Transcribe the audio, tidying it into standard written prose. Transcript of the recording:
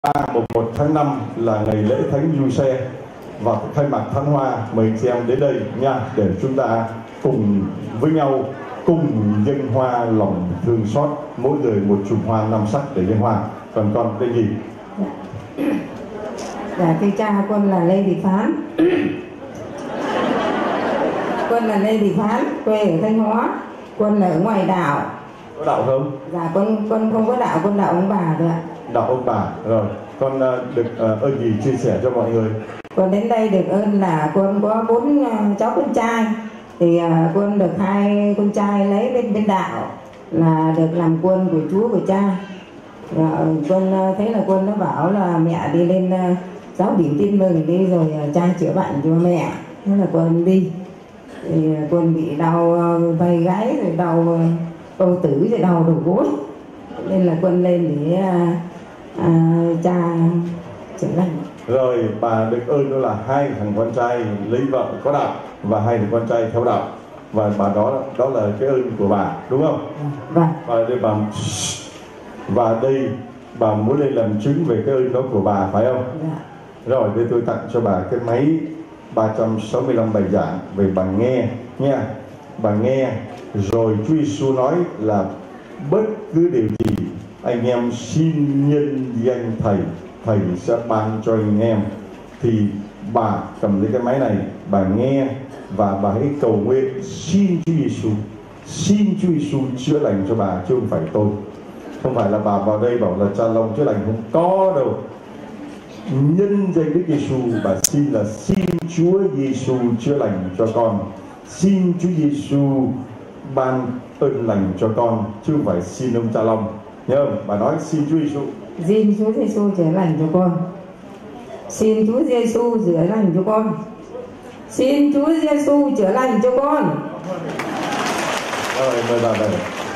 mùng 1 tháng 5 là ngày lễ Thánh Giuse, và khai mạc thánh hoa. Mời chị em đến đây nha, để chúng ta cùng với nhau cùng dâng hoa lòng thương xót, mỗi người một chùm hoa 5 sắc để dâng hoa. Còn con tên gì? Dạ thưa cha, con là Lê Thị Phán. Con là Lê Thị Phán, quê ở Thanh Hóa. Con là ở ngoài đảo. Có đạo không? Dạ con không có đạo, con đạo ông bà thôi ạ. Đạo ông bà. Rồi con được ơn gì chia sẻ cho mọi người? Con đến đây được ơn là con có 4 cháu con trai, thì con được 2 con trai lấy bên đạo là được làm quân của Chúa của cha. Con thấy là quân nó bảo là mẹ đi lên giáo điểm tin mừng đi, rồi cha chữa bệnh cho mẹ. Thế là con đi, thì con bị đau vai gáy, rồi đau bao tử, rồi đau đầu gối, nên là con lên để cha chữa lành. Rồi bà được ơn đó là 2 thằng con trai lấy vợ có đạo và 2 thằng con trai theo đạo, và bà đó là cái ơn của bà, đúng không? Vâng. Và đây bà muốn lên làm chứng về cái ơn đó của bà, phải không? Dạ. Rồi để tôi tặng cho bà cái máy 365 bài giảng về bà nghe nha. Bà nghe rồi Chúa Giêsu nói là bất cứ điều gì anh em xin nhân danh Thầy, Thầy sẽ ban cho anh em. Thì bà cầm lấy cái máy này, bà nghe và bà hãy cầu nguyện xin Chúa Giêsu, xin Chúa Giêsu chữa lành cho bà, chứ không phải tôi. Không phải là bà vào đây bảo là cha Long chữa lành, không có đâu. Nhân danh Đức Giêsu bà xin là xin Chúa Giêsu chữa lành cho con, xin Chúa Giêsu ban ơn lành cho con, chứ không phải xin ông cha Long. Nhớ không? Bà nói xin Chúa Giêsu. Xin Chúa Giêsu chữa lành cho con. Xin Chúa Giêsu chữa lành cho con. Xin Chúa Giêsu chữa lành cho con. Rồi mời bà đây.